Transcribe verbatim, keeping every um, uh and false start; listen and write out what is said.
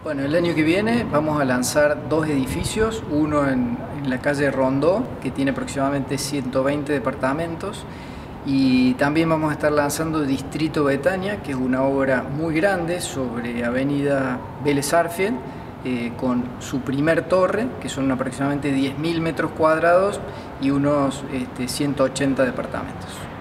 Bueno, el año que viene vamos a lanzar dos edificios, uno en, en la calle Rondó, que tiene aproximadamente ciento veinte departamentos, y también vamos a estar lanzando Distrito Betania, que es una obra muy grande sobre Avenida Vélez Sarsfield, eh, con su primer torre, que son aproximadamente diez mil metros cuadrados y unos este, ciento ochenta departamentos.